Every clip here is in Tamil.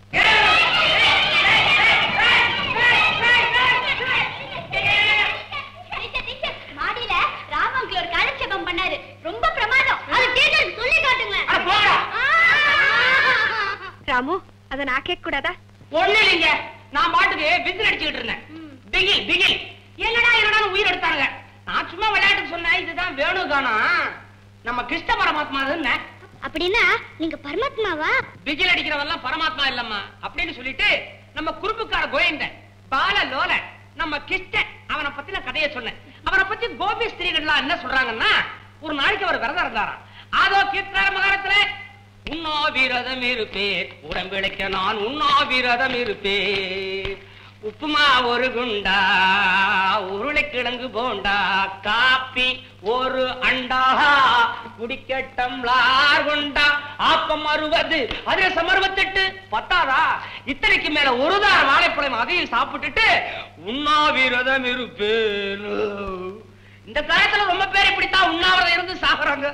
மாடியில ராமங்கில் ஒரு காலட்சேபம் பண்ணாரு, ரொம்ப பிரமாதம். அது டீச்சருக்கு சொல்லி காட்டுங்க. ராமு, அத நான் கேட்க கூடாதா? ஒண்ணு இல்லைங்க, நான் பாட்டுக்கு விசில் அடிச்சுக்கிட்டு இருந்தேன். பிகில் பிகில் என்னடா உயிர் எடுத்தாங்க. நான் சும்மா விளையாட்டுக்கு சொன்னேன், இதுதான் வேணு காணோம் நம்ம கிருஷ்ண பரமாத்மா. அப்படின்னா நீங்க பரமாத்மாவா? பிகில் அடிக்கிறவெல்லாம் பரமாத்மா இல்லம்மா அப்படின்னு சொல்லிட்டு நம்ம குறும்புக்கார கோயந்தன் பால லோல நம்ம கிருஷ்ணன் அவனை பத்தி நான் கதையை சொன்னேன். அவனை பத்தி கோபி ஸ்திரீகள்லாம் என்ன சொல்றாங்கன்னா, ஒரு நாளைக்கு அவர் விரதம் இருந்தாராம். அதோ கீர்த்தன மகாரத்துல உண்ணாவிரதம் இருப்பேன், உடம்பிழைக்க நான் உண்ணாவிரதம் இருப்பேன், உப்புமா ஒரு குண்டா, உருளைக்கிழங்கு போண்டா, காப்பி ஒரு அண்டா, குடிக்க டம்ளார் குண்டா, ஆப்பம் 60, அதிரசம் 68, பத்தாதா இத்தனைக்கு மேல ஒரு தார வாழைப்பழம் அதையும் சாப்பிட்டுட்டு உண்ணாவிரதம் இருப்பேன். இந்த காலத்துல ரொம்ப பேர் இப்படித்தான் உண்ணாவிரதம் இருந்து சாப்பிடுறாங்க.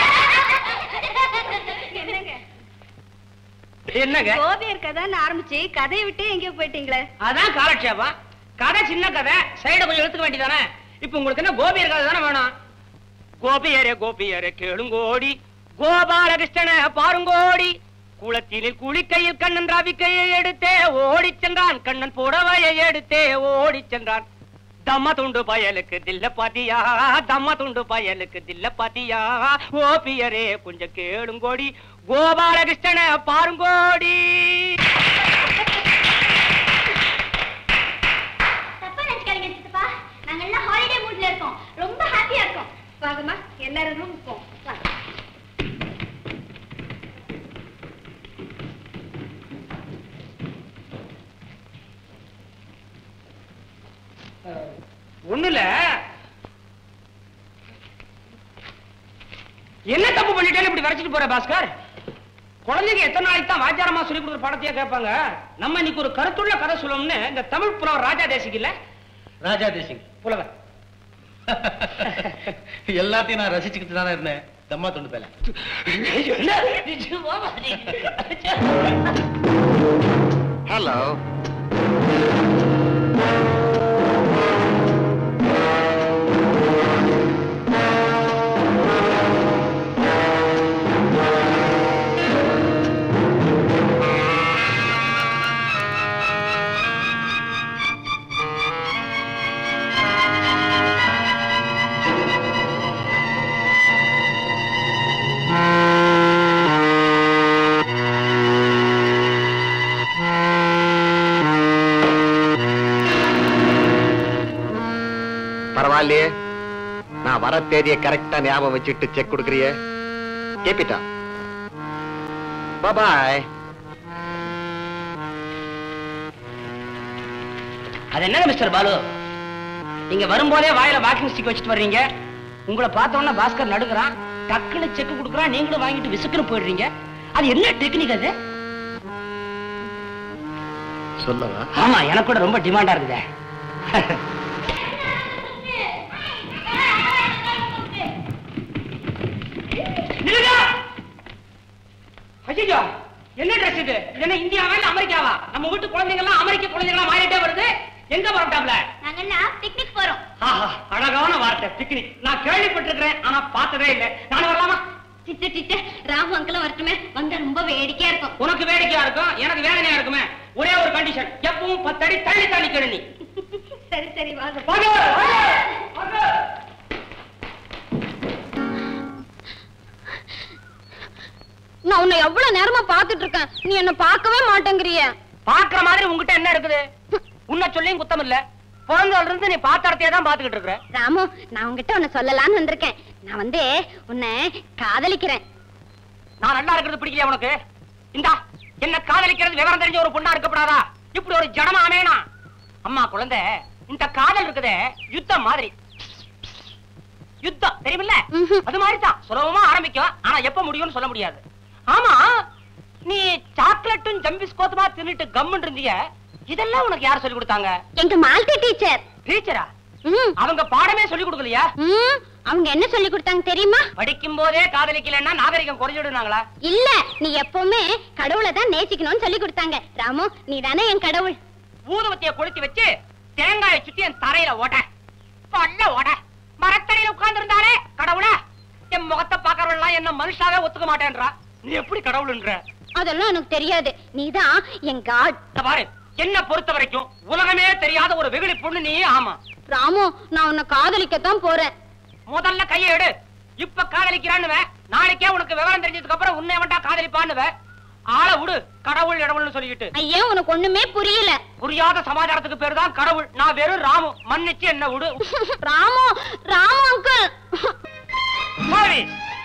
என்னங்க கோபியர் கதைன்னு ஆரம்பிச்சு கதையை விட்டு எங்கேயோ போயிட்டீங்களே? அதான் காலட்சேபம். கதை சின்ன கதை, சைட கொஞ்சம் எடுத்துக்க வேண்டியதானே. இப்ப உங்களுக்கு என்ன கோபியர் கதை தானே வேணும்? கோபியரே கோபியரே கேளுங்கோடி, கோபாலகிருஷ்ணன பாருங்கோடி, குளத்தினில் குளிக்கையில் கண்ணன் ராவிக்கையை எடுத்தே ஓடி சென்றான், கண்ணன் புடவையை எடுத்தே ஓடி சென்றான். தம்ம துண்டு பயலுக்கு தில்ல பாத்தியா, தம்ம துண்டு பயலுக்கு தில்ல பாத்தியா, கோபியரே கொஞ்சம் கேளுங்கோடி, கோபாலகிருஷ்ணன பாருங்கோடி. தப்பா நினைச்சுக்காதீங்க சித்தப்பா, நாங்க எல்லாம் ஹாலிடே மூட்ல இருக்கோம், ரொம்ப ஹாப்பியா இருக்கோம். வாங்கம்மா, எல்லாரும் ரூமுக்கு போவோம். ஒண்ணுல என்ன தப்பு பண்ணிட்டேன்னு இப்படி வரைச்சிட்டு போற பாஸ்கர்? குழந்தைங்க எத்தனை நாளைக்கு தான் வாத்தியாரமா சொல்லி கொடுக்குற பாடத்தையே கேட்பாங்க. நம்ம இன்னைக்கு ஒரு கருத்துள்ள கதை சொல்லணும்னு இந்த தமிழ் புலவர் ராஜா தேசிக் இல்ல, ராஜா தேசிங் புலவர் எல்லாத்தையும் நான் ரசிச்சுக்கிட்டு தானே இருந்தேன். தம்மா துண்டு பேல. ஹலோ, பரவாயில்லையே, நான் வர தேதியை கரெக்டா ஞாபகம் வச்சுட்டு செக் கொடுக்கறியே. கேப்பிட்டா, பாய். அது என்ன மிஸ்டர் பாலு, நீங்க வரும்போதே வாயில வாக்கிங் ஸ்டிக் வச்சுட்டு வர்றீங்க. உங்களை பார்த்தோன்னா பாஸ்கர் நடுக்குறான், டக்குன்னு செக் கொடுக்குறான், நீங்களும் வாங்கிட்டு விசுக்குன்னு போயிடுறீங்க. அது என்ன டெக்னிக் அது? சொல்லவா? ஆமா, எனக்கு கூட ரொம்ப டிமாண்டா இருக்குதே. ஐயோ, என்ன ட்ரெஸ் இது? என்ன இந்தியாவா இல்ல அமெரிக்காவா? நம்ம வீட்டு குழந்தைங்க எல்லாம் அமெரிக்க குழந்தைங்களா மாறிட்டே வருது. எங்க வரட்டாப்ல? நாங்க எல்லாம் பிக்னிக் போறோம். அழகான வார்த்தை பிக்னிக். நான் கேள்விப்பட்டிருக்கிறேன், ஆனா பார்த்ததே இல்லை. நானும் வரலாமா? டீச்சர் டீச்சர், ராமு அங்கிளும் வரட்டுமே, வந்தா ரொம்ப வேடிக்கையா இருக்கும். உனக்கு வேடிக்கையா இருக்கும், எனக்கு வேதனையா இருக்குமே. ஒரே ஒரு கண்டிஷன், எப்பவும் 10 அடி தள்ளி தள்ளி கேளு நீ. சரி சரி, வாங்க. நான் உன்னை எவ்வளவு நேரமா பாத்துட்டு இருக்கேன், நீ என்ன பார்க்கவே மாட்டேங்கிறிய. பாக்குற மாதிரி உங்ககிட்ட என்ன இருக்குது? உன்னை சொல்லியும் குத்தம் இல்ல, பிறந்ததுல இருந்து நீ பாத்திரத்தையே தான் பாத்துக்கிட்டு இருக்கிற. ராமு, நான் உங்ககிட்ட உன்னை சொல்லலான்னு வந்திருக்கேன். நான் உன்னை காதலிக்கிறேன். நான் நல்லா இருக்கிறது பிடிக்கலையா உனக்கு? இந்தா, என்ன காதலிக்கிறது விவரம் தெரிஞ்ச ஒரு பொண்ணா இருக்கப்படாதா? இப்படி ஒரு ஜனமா அமையனா? அம்மா குழந்தை, இந்த காதல் இருக்குதே யுத்தம் மாதிரி. யுத்தம் தெரியுமில்ல? அது மாதிரி தான் சுலபமா ஆரம்பிக்கும், ஆனா எப்ப முடியும்னு சொல்ல முடியாது. ஆமா, நீ சாக்லேட்டும் ஜம்பிஸ்கோத்துமா தின்னுட்டு கம்முன்னு இருந்தீங்க, இதெல்லாம் உனக்கு யார் சொல்லி கொடுத்தாங்க? எங்க மால்டி டீச்சர். டீச்சரா? அவங்க பாடமே சொல்லி கொடுக்கலையா? அவங்க என்ன சொல்லி கொடுத்தாங்க தெரியுமா? படிக்கும் போதே காதலிக்கலன்னா நாகரிகம் குறைஞ்சிடுனாங்களா? இல்ல, நீ எப்பவுமே கடவுளை தான் நேசிக்கணும்னு சொல்லி கொடுத்தாங்க. ராமு, நீ தானே என் கடவுள். ஊதுவத்திய கொளுத்தி வச்சு தேங்காயை சுத்தி என் தரையில ஓட பல்ல ஓட மரத்தடியில உட்கார்ந்து இருந்தாலே கடவுளா? என் முகத்தை பாக்குறவெல்லாம் என்ன மனுஷாவே ஒத்துக்க மாட்டேன்றா. நீ எப்படி கடவுள்ன்ற? அதெல்லாம் எனக்கு தெரியாது. நீதான் என் காட். பாரு, என்ன பொறுத்த வரைக்கும் உலகமே தெரியாத ஒரு வெகுளி பொண்ணு நீ. ஆமா ராமு, நான் உன்னை காதலிக்கத்தான் போறேன். முதல்ல கையை எடு. இப்ப காதலிக்கிறான்னுவ, நாளைக்கே உனக்கு விவரம் தெரிஞ்சதுக்கு அப்புறம் உன்னை வேண்டா காதலிப்பான்னுவ. ஆள விடு, கடவுள் கடவுள்னு சொல்லிக்கிட்டு. ஐயா, உனக்கு ஒண்ணுமே புரியல. புரியாத சமாச்சாரத்துக்கு பேரு தான் கடவுள். நான் வெறும் ராமு, மன்னிச்சு என்ன விடு. ராமு, ராமு அங்கிள். சாரி.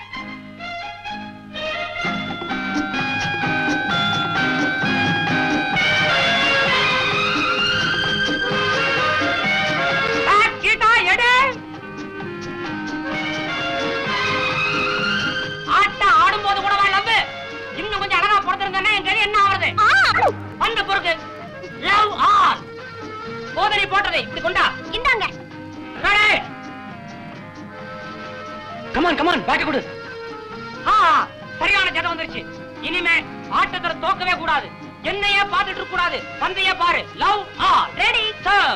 சரியான ஜடம் வந்துருச்சு. இனிமே ஆட்டத்துல தோக்கவே கூடாது. என்னையே பார்த்துட்டு இருக்க கூடாது. பந்தைய பாரு. Love all ready serve.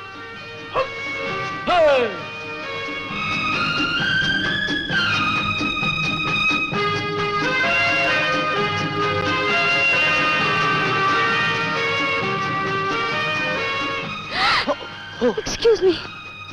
Excuse me.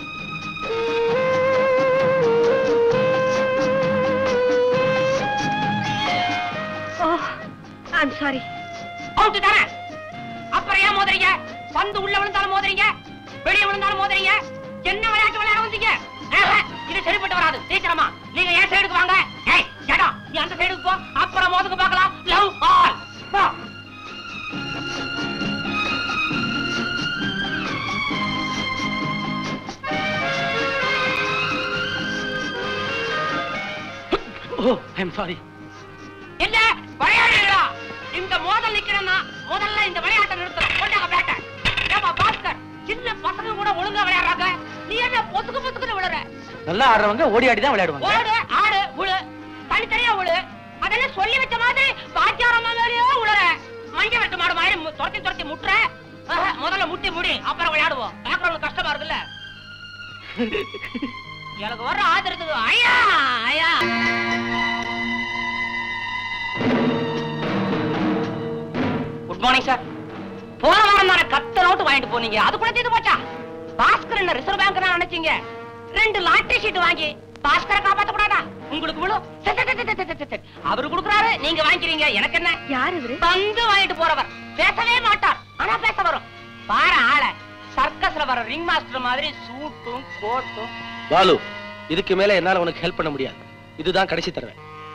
Oh, I'm sorry. Out தானே. அப்புறம் ஏன் மோதுறீங்க? பந்து உள்ள விழுந்தாலும் மோதுறீங்க, வெளியே விழுந்தாலும் மோதுறீங்க. என்ன விளையாட்டு விளையாட வந்தீங்க? இது சரிப்பட்டு வராது. சீக்கிரமா நீங்க ஏன் சைடுக்கு வாங்க. ஏய் ஜடா, நீ அந்த சைடுக்கு போ. அப்புறம் மோதுக்கு பார்க்கலாம். லவ் ஆல் போ. Oh, I'm sorry. என்ன விளையாடுறீங்களா? இந்த மோதல் நிக்கிறேன்னா முதல்ல இந்த விளையாட்டை நிறுத்தணும். கொண்டாங்க பேட்டை. ஏமா பாஸ்கர், சின்ன பசங்க கூட ஒழுங்கா விளையாடுறாங்க. நீ என்ன பொசுக்கு பொசுக்குன்னு விழுற? நல்லா ஆடுறவங்க ஓடி ஆடி தான் விளையாடுவாங்க. ஓடு, ஆடு, உழு, தனித்தனியா உழு. அதெல்லாம் சொல்லி வச்ச மாதிரி பாத்தியாரமா மாதிரியே உழுற. மஞ்ச வெட்டு மாடு மாதிரி துரத்தி துரத்தி முட்டுற. முதல்ல முட்டி முடி, அப்புறம் விளையாடுவோம். பேக்ரவுண்ட்ல கஷ்டமா இருக்குல்ல? எனக்கு வர்ற ஆதரத்துக்கு ஐயா ஐயா. Good morning sir. போன வாரம் தானே கத்த நோட்டு வாங்கிட்டு போனீங்க, அது கூட தீர்ந்து போச்சா? பாஸ்கர் என்ன ரிசர்வ் பேங்க் தான் நினைச்சீங்க? 2 லாட்டரி ஷீட் வாங்கி பாஸ்கரை காப்பாத்த கூடாதா? உங்களுக்கு விழும். அவரு கொடுக்குறாரு, நீங்க வாங்கிக்கிறீங்க. எனக்கு என்ன? யார் இவரு? தந்து வாங்கிட்டு போறவர். பேசவே மாட்டார், ஆனா பேச வரும். பாரு ஆள, சர்க்கஸ்ல வர ரிங் மாஸ்டர் மாதிரி சூட்டும் கோட்டும். பாலு, இதுக்கு மேல என்னால உனக்கு ஹெல்ப் பண்ண முடியாது. இதுதான் கடைசி தடவை.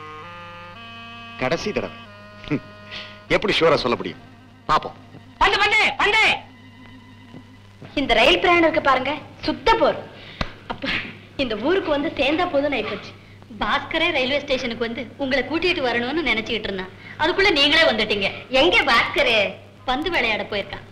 கடைசி தடவை எப்படி ஷூரா சொல்ல முடியும்? பாப்போம். பந்து பந்து பந்து. இந்த ரயில் பிரயாணம் இருக்கு பாருங்க, சுத்த போர். அப்ப இந்த ஊருக்கு வந்து சேர்ந்தா போதும் ஆயிப்போச்சு. பாஸ்கரே ரயில்வே ஸ்டேஷனுக்கு வந்து உங்களை கூட்டிட்டு வரணும்னு நினைச்சுக்கிட்டு இருந்தான். அதுக்குள்ள நீங்களே வந்துட்டீங்க. எங்க பாஸ்கரே? பந்து விளையாட போயிருக்கான்.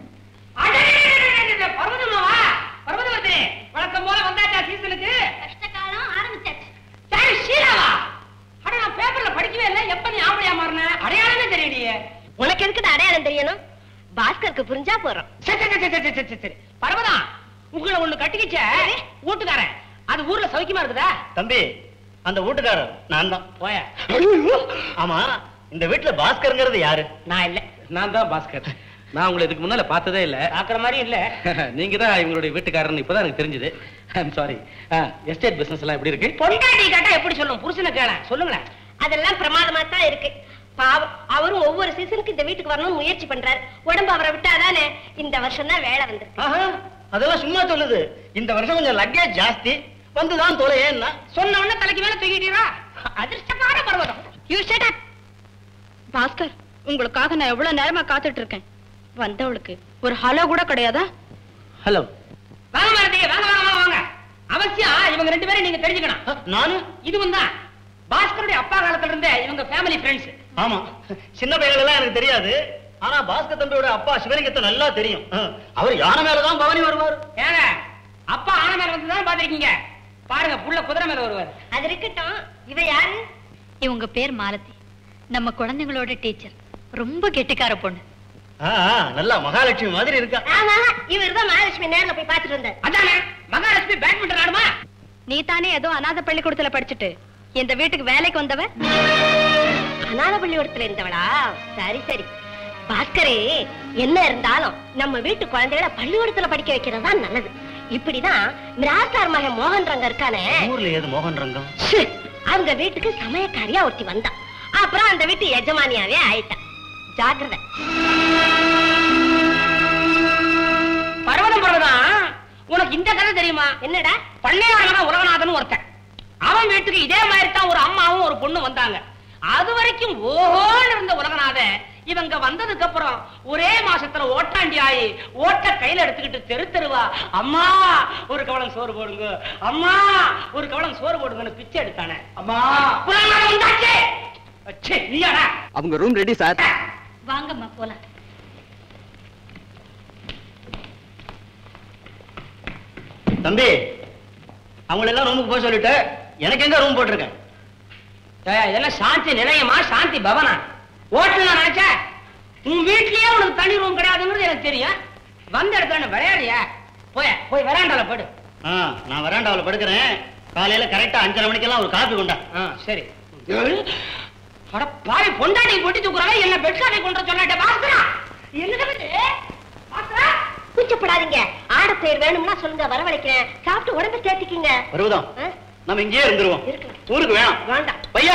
பர்வதமாவா? பர்வதவதி, வழக்கம் போல வந்தாச்சா சீசனுக்கு? கஷ்டகாலம் ஆரம்பிச்சாச்சு. சரி, ஷீலாவா? அட, நான் பேப்பர்ல படிக்கவே இல்லை. எப்ப நீ ஆம்பளையா மாறின? அடையாளமே தெரியலையே. உனக்கு எதுக்கு அடையாளம் தெரியணும்? பாஸ்கருக்கு புரிஞ்சா போறோம். சரி பர்வதா, உங்களை ஒண்ணு கட்டிக்கிச்ச வீட்டுக்காரன், அது ஊர்ல சௌக்கியமா இருக்குதா? தம்பி, அந்த வீட்டுக்காரர் நான் தான். போய. ஆமா, இந்த வீட்டுல பாஸ்கர்ங்கிறது யாரு? நான் இல்ல. நான் தான் பாஸ்கர். நான் உங்களை இதுக்கு முன்னால பார்த்ததே இல்ல. பாக்குற மாதிரி இல்ல. நீங்க தான் இவங்களுடைய வீட்டுக்காரன்னு இப்பதான் எனக்கு தெரிஞ்சது. I'm sorry. எஸ்டேட் பிசினஸ் எல்லாம் எப்படி இருக்கு? பொண்டாட்டி கேட்டா எப்படி சொல்லும்? புருஷனை கேள சொல்லுங்களேன். அதெல்லாம் பிரமாதமா தான் இருக்கு. பாவம், அவரும் ஒவ்வொரு சீசனுக்கு இந்த வீட்டுக்கு வரணும்னு முயற்சி பண்றாரு. உடம்பு அவரை விட்டாதானே இந்த வருஷம் தான் வேலை வந்திருக்கு. அதெல்லாம் சும்மா சொல்லுது. இந்த வருஷம் கொஞ்சம் லக்கேஜ் ஜாஸ்தி, வந்துதான் தொலை. ஏன்னா சொன்ன உடனே தலைக்கு மேல தூக்கிட்டீரா? அதிர்ஷ்டமான Parvatham. You shut up. Bhaskar, உங்களுக்காக நான் எவ்வளவு நேரமா காத்துட்டு இருக்கேன். வந்தவளுக்கு ஒரு ஹலோ கூட கிடையாதா? ஹலோ. வாங்க மாரதி, வாங்க வாங்க வாங்க வாங்க. அவசியம் இவங்க 2 பேரும் நீங்க தெரிஞ்சுக்கணும். நானு இதுவும் தான் பாஸ்கருடைய அப்பா காலத்துல இருந்தே இவங்க ஃபேமிலி ஃப்ரெண்ட்ஸ். ஆமா, சின்ன பையன்கள் எல்லாம் எனக்கு தெரியாது. ஆனா பாஸ்கர் தம்பியோட அப்பா சிவலிங்கத்தை நல்லா தெரியும். அவர் யானை மேலதான் பவனி வருவார். ஏங்க, அப்பா ஆன மேல வந்துதான் பாத்திருக்கீங்க. பாருங்க புள்ள குதிரை மேல வருவார். அது இருக்கட்டும், இவ யாரு? இவங்க பேர் மாலதி, நம்ம குழந்தைங்களோட டீச்சர். ரொம்ப கெட்டிக்கார பொண்ணு. நல்லா மகாலட்சுமி மாதிரி இருக்கா. ஆமா, இவர்தான் மகாலட்சுமி நேர்ல போய் பாத்துட்டு வந்தார். அதானே மகாலட்சுமி பேட்மிண்டன் ஆடுமா? நீ தானே ஏதோ அநாத பள்ளிக்கூடத்துல படிச்சுட்டு இந்த வீட்டுக்கு வேலைக்கு வந்தவ? அநாத பள்ளிக்கூடத்துல இருந்தவளா? சரி சரி. பாஸ்கரே, என்ன இருந்தாலும் நம்ம வீட்டு குழந்தைகளை பள்ளிக்கூடத்துல படிக்க வைக்கிறதா நல்லது. இப்படிதான் மிராஸ்தார் மகன் மோகன் ரங்கம் இருக்கானே. ஊர்ல ஏது மோகன் ரங்கம்? அவங்க வீட்டுக்கு சமயக்காரியா ஒருத்தி வந்தா. அப்புறம் அந்த வீட்டு எஜமானியாவே ஆயிட்டா. ஜாக்கிரதை. பர்வதம், உனக்கு இந்த கதை தெரியுமா? என்னடா? பள்ளியாரமான உலகநாதன் ஒருத்தன். அவன் வீட்டுக்கு இதே மாதிரி தான் ஒரு அம்மாவும் ஒரு பொண்ணு வந்தாங்க. அது வரைக்கும் ஓஹோன்னு இருந்த உலகநாதன் இவங்க வந்ததுக்கு அப்புறம் ஒரே மாசத்துல ஓட்டாண்டி ஆயி ஓட்ட கையில எடுத்துக்கிட்டு தெரு தெருவா அம்மா ஒரு கவளம் சோறு போடுங்க, அம்மா ஒரு கவளம் சோறு போடுங்கன்னு பிச்சை எடுத்தானே. அம்மா நீயாடா? அவங்க ரூம் ரெடி சார். வாங்கம்மா போலாம். தம்பி, அவங்கள எல்லாம் ரூமுக்கு போக சொல்லிட்டு எனக்கு எங்க ரூம் போட்டிருக்கேன்? இதெல்லாம் சாந்தி நிலையமா சாந்தி பவனா? ஓட்டல் நினைச்ச உன் வீட்லயே உனக்கு தனி ரூம் கிடையாதுங்கிறது எனக்கு தெரியும். வந்த இடத்துல விளையாடியா? போய் வராண்டால போடு. நான் வராண்டாவில் படுக்கிறேன். காலையில கரெக்டா 5:30 மணிக்கெல்லாம் ஒரு காபி கொண்டா. சரி. பாவி பொண்டாட்டி பொட்டி தூக்குறாங்க, என்ன பெட்ஷாட்டை கொண்டு சொல்லாட்ட பாஸ்கரா. கூச்சப்படாதீங்க. ஆட பேர் வேணும்னா சொல்லுங்க, வரவழைக்கிறேன். சாப்பிட்டு உடம்பு சேர்த்துக்கீங்க. வருவதம், நம்ம இங்கேயே இருந்துருவோம். ஊருக்கு வேணாம். வேண்டாம். பையா,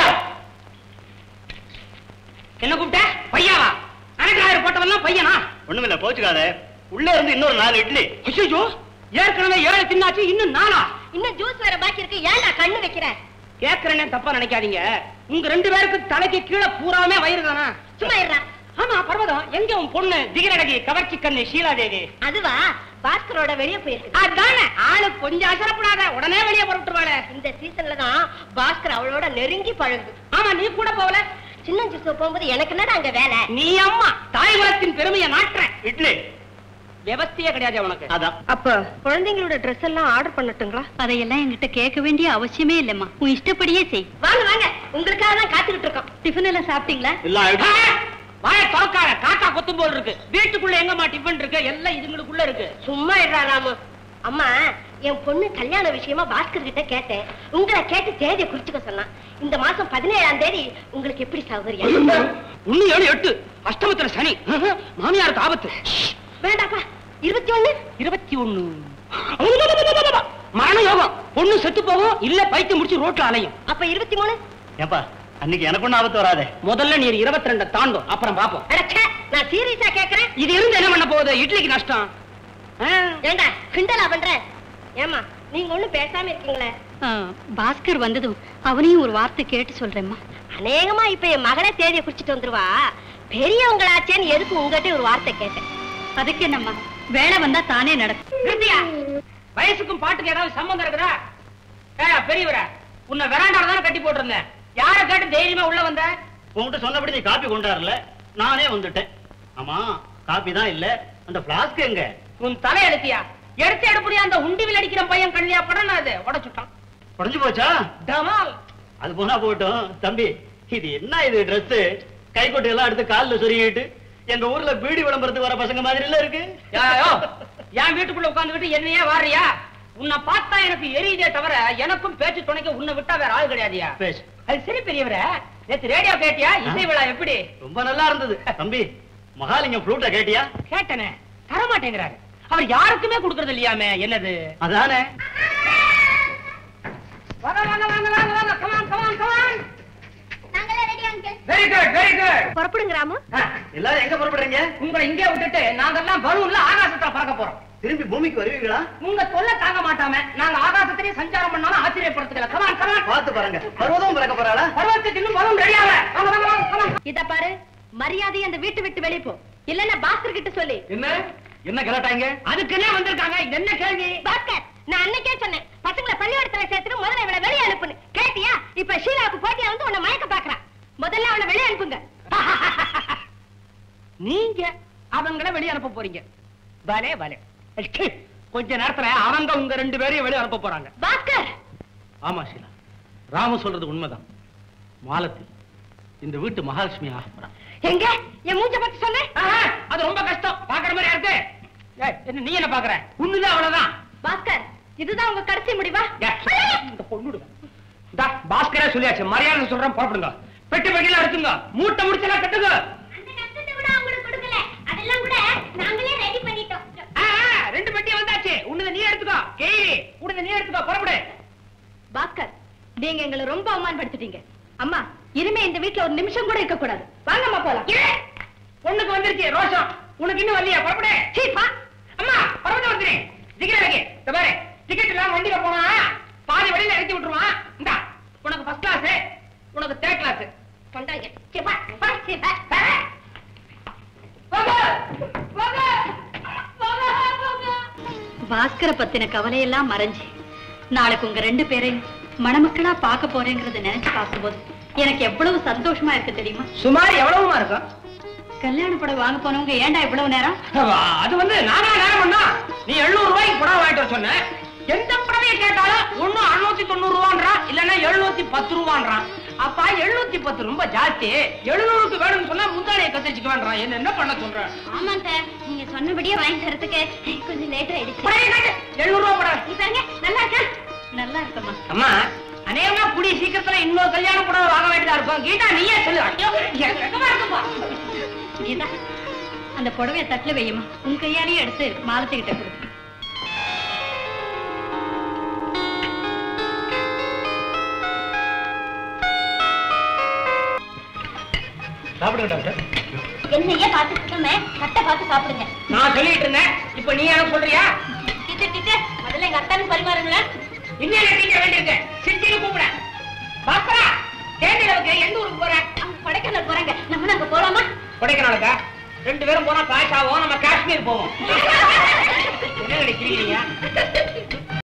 என்ன கூப்பிட்ட? பையாவா? அரைக்காயிரம் போட்டவெல்லாம் பையனா? ஒண்ணுமில்ல, போச்சுக்காத. உள்ள இருந்து இன்னொரு 4 இட்லி. ஐயோ, ஏற்கனவே 7 தின்னாச்சு, இன்னும் 4? இன்னும் ஜூஸ் வேற பாக்கி இருக்கு. ஏன்டா கண்ணு வைக்கிறேன்? கேக்குறேன்னு தப்பா நினைக்காதீங்க. உங்க 2 பேருக்கு தலைக்கு கீழே பூராமே வயிறு தானா? சும்மா இருடா. ஆமா பர்வதம், எங்க உன் பொண்ணு திகிரடகி கவர்ச்சி கண்ணு ஷீலாதேவி? அதுவா, பாஸ்கரோட வெளியே போயிருக்கு. அதானே, ஆளு கொஞ்சம் அசரப்படாத, உடனே வெளியே புறப்பட்டுருவாளே. இந்த சீசன்ல தான் பாஸ்கர் அவளோட நெருங்கி பழகுது. ஆமா, நீ கூட போகல? சின்ன ஜூஸ் போகும்போது எனக்கு என்னடா அங்க வேலை? நீ அம்மா தாய் குலத்தின் பெருமையை நாட்டுற. இட்லி விவஸ்தையே கிடையாது உனக்கு. அதான். அப்ப குழந்தைங்களோட ட்ரெஸ் எல்லாம் ஆர்டர் பண்ணட்டுங்களா? அதையெல்லாம் என்கிட்ட கேட்க வேண்டிய அவசியமே இல்லம்மா. உன் இஷ்டப்படியே செய். வாங்க வாங்க, உங்களுக்காக தான் காத்துக்கிட்டு இருக்கோம். டிஃபன் எல்லாம் சாப்பிட்டீங்களா? இல்ல, வாய திறக்காத, காக்கா கொத்தும் போல் இருக்கு. வீட்டுக்குள்ள எங்கம்மா டிஃபன் இருக்கு? எல்லாம் இதுங்களுக்குள்ள இருக்கு. சும்மா இருடா ராமு. அம்மா, என் பொண்ணு கல்யாண விஷயமா பாஸ்கர் கிட்ட கேட்டேன். உங்களை கேட்டு தேதியை குறிச்சுக்க சொன்னான். இந்த மாசம் 17ஆம் தேதி உங்களுக்கு எப்படி சௌகரியம்? 1 7 8 அஷ்டமத்துல சனி. மாமியாருக்கு ஆபத்து. வேண்டாப்பா, 21 21 மரண யோகம். பொண்ணு செத்து போகும், இல்ல பைத்தியம் முடிச்சு ரோட்ல அலையும். அப்ப 23? ஏப்பா, அன்னைக்கு எனக்கு ஒண்ணு ஆபத்து வராதே. முதல்ல நீ 22 தாண்டும், அப்புறம் பாப்போம். நான் சீரியஸா கேக்குறேன். இது இருந்து என்ன பண்ண போகுது? இட்லிக்கு நஷ்டம். ஏண்டா கிண்டலா பண்ற? ஏமா, நீங்க ஒண்ணும் பேசாம இருக்கீங்களே. பாஸ்கர் வந்ததும் அவனையும் ஒரு வார்த்தை கேட்டு சொல்றேம்மா. அநேகமா இப்ப என் மகளே தேதியை குறிச்சிட்டு வந்துருவா. பெரியவங்களாச்சேன்னு எதுக்கு உங்ககிட்ட ஒரு வார்த்தை கேட்டேன். அதுக்கு என்னம்மா, வேலை வந்தா தானே நடக்கும். வயசுக்கும் பாட்டுக்கு ஏதாவது சம்பந்தம் இருக்குதா? பெரியவர, உன்னை வெராண்டால தானே கட்டி போட்டிருந்தேன். யார கேட்டு தைரியமா உள்ள வந்த? உங்ககிட்ட சொன்னபடி நீ காப்பி கொண்டாருல, நானே வந்துட்டேன். ஆமா, காப்பி தான் இல்ல, அந்த பிளாஸ்க் எங்க? உன் தலை எடுத்தியா? எடுத்து எடுப்படியா அந்த உண்டிவில் அடிக்கிற பையன் கண்ணியா படம் அது உடைச்சுட்டான். உடைஞ்சு போச்சா? டமால். அது போனா போட்டோம். தம்பி, இது என்ன இது ட்ரெஸ்? கைக்கொட்டை எல்லாம் எடுத்து காலில் சொருகிட்டு எங்க ஊர்ல பீடி விளம்பரத்துக்கு வர பசங்க மாதிரி இல்ல இருக்கு. என் வீட்டுக்குள்ள உட்கார்ந்துகிட்டு என்னையே வாரியா? உன்னை பார்த்தா எனக்கு எரியுதே தவிர எனக்கும் பேச்சு துணைக்க உன்னை விட்டா வேற ஆள் கிடையாதியா? பேசு. அது சரி பெரியவர, நேத்து ரேடியோ கேட்டியா? இசை விழா எப்படி? ரொம்ப நல்லா இருந்தது. தம்பி, மகாலிங்கம் ஃப்ளூட்ட கேட்டியா? கேட்டனே, தரமாட்டேங்கிறாரு. அவர் யாருக்குமே கொடுக்கறது இல்லையாமே. என்னது? அதானே. வாங்க வாங்க வாங்க வாங்க வாங்க, come on come on come on. நாங்களே ready uncle. Very good very good. புறப்படுங்க ராமு. எல்லாரும் எங்க புறப்படுறீங்க? உங்களை இங்கே விட்டுட்டு நாங்கெல்லாம் பலூன்ல ஆகாசத்துல பறக்க போறோம். திரும்பி பூமிக்கு வருவீங்களா? உங்க தொல்லை தாங்க மாட்டாம நாங்க ஆகாசத்திலேயே சஞ்சாரம் பண்ணாலும் ஆச்சரியப்படுத்துக்கல. Come on come on. பார்த்து பாருங்க, பர்வதம் பறக்க போறாளா? பர்வதத்துக்கு இன்னும் பலூன் ரெடியால. வாங்க வாங்க வாங்க கம் ஆன். இத பாரு, மரியாதையை அந்த வீட்டு விட்டு வெளிய போ. இல்லன்னா பாஸ்கர் கிட்ட சொல்லி. என்ன கலாட்டாங்க? அதுக்குன்னே வந்திருக்காங்க. இது என்ன கேள்வி? பாஸ்கர், நான் அன்னைக்கே சொன்னேன் பசங்களை பள்ளிக்கூடத்துல சேர்த்து முதல்ல இவளை வெளியே அனுப்புன்னு. கேட்டியா? இப்ப ஷீலாவுக்கு போட்டியா வந்து உன்னை மயக்க பாக்குறான். முதல்ல அவளை வெளியே அனுப்புங்க. நீங்க அவங்கள வெளியே அனுப்ப போறீங்க. பலே பலே. கொஞ்ச நேரத்துல அவங்க உங்க 2 பேரையும் வெளியே அனுப்ப போறாங்க. பாஸ்கர்! ஆமா ஷீலா, ராமு சொல்றது உண்மைதான். மாலத்தி இந்த வீட்டு மகாலட்சுமி ஆக போறான். எங்க என் மூஞ்ச பத்தி சொன்னேன்? அது ரொம்ப கஷ்டம். பாக்குற மாதிரி இருக்கு. என்ன நீ என்ன பாக்குற? உண்மையில அவ்வளவுதான். பாஸ்கர், இதுதான் உங்க கடைசி முடிவா? இந்த பொண்ணுடுங்க. பாஸ்கரே சொல்லியாச்சு, மரியாதை சொல்றேன், புறப்படுங்க. பெட்டி பெட்டியில எடுத்துங்க, மூட்டை முடிச்செல்லாம் கட்டுங்க. அந்த கஷ்டத்தை கூட உங்களுக்கு கொடுக்கல, அதெல்லாம் கூட நாங்களே ரெடி பண்ணிட்டோம். 2 பெட்டி வந்தாச்சு. உன்னத நீ எடுத்துக்கோ. கேய், உன்னத நீ எடுத்துக்கோ, புறப்படு. பாஸ்கர், நீங்க எங்களை ரொம்ப அவமானப்படுத்திட்டீங்க. அம்மா, இனிமே இந்த வீட்ல ஒரு நிமிஷம் கூட இருக்க கூடாது. வாங்கம்மா போலாம். பொண்ணுக்கு வந்துருச்சு ரோஷம், உனக்கு இன்னும் வரலையா? புறப்படு. சீப்பா அம்மா, புறப்பட்டு வந்துரு. டிக்கெட் இருக்கு. இந்த பாரு, டிக்கெட் இல்லாம வண்டியில போனா பாதி வழியில இறக்கி விட்டுருவான். இந்தா, உனக்கு ஃபர்ஸ்ட் கிளாஸ், உனக்கு தேர்ட் கிளாஸ். கொண்டாங்க. சீப்பா பா, சீப்பா. பாஸ்கர பத்தின கவலையெல்லாம் மறைஞ்சு நாளைக்கு உங்க 2 பேரையும் மணமக்களா பார்க்க போறேங்கிறத நினைச்சு பார்க்கும்போது எனக்கு எவ்வளவு சந்தோஷமா இருக்கு தெரியுமா? சுமார் எவ்வளவுமா இருக்கும்? கல்யாண புடவை வாங்க போனவங்க ஏன்டா இவ்வளவு நேரம்? அது வந்து நானா நேரம் பண்ணா? நீ 700 ரூபாய்க்கு புடவை வாங்கிட்டு வர சொன்ன. எந்த புடவையை கேட்டாலும் ஒண்ணு 690 ரூபான்றான், இல்லன்னா 710 ரூபான்றான். அப்பா 710 ரொம்ப ஜாஸ்தி. 700க்கு வேணும்னு சொன்னா முந்தானையை கத்திரிச்சுக்க வேண்டாம். என்ன பண்ண சொல்ற? ஆமா சார், நீங்க சொன்னபடியே வாங்கி தரதுக்கு கொஞ்சம் லேட் ஆயிடுச்சு. 700 ரூபாய் புடவை. நீ பாருங்க, நல்லா இருக்கா? நல்லா இருக்குமா? அம்மா, அநேகமா கூடிய சீக்கிரத்துல இன்னொரு கல்யாண புடவை வாங்க வேண்டியதா இருக்கும். கீதா நீயே சொல்லு. ஐயோ, எனக்கு வெக்கமா இருக்குப்பா. கீதா, அந்த புடவைய தட்டுல வையுமா, உன் கையாலேயே எடுத்து மாலத்துக்கிட்ட கொடு. சாப்பிடுங்க டாக்டர். என்னையே பார்த்துட்டு இருக்கோமே, கட்டை பார்த்து சாப்பிடுங்க. நான் சொல்லிட்டு இருந்தேன், இப்ப நீ எனக்கு சொல்றியா? டீச்சர், முதல்ல எங்க அத்தானுக்கு பரிமாறுங்களேன். இன்னும் டீச்சர் வேண்டியிருக்கு. சிட்டிக்கு கூப்பிட. பாஸ்கரா, தேனிலவுக்கு எந்த ஊருக்கு போற? கொடைக்கானல் போறாங்க, நம்ம அங்க போலாமா? கொடைக்கானலுக்கா? 2 பேரும் போனா காய்ச்சாவும், நம்ம காஷ்மீர் போவோம். என்ன கிடைக்கிறீங்க?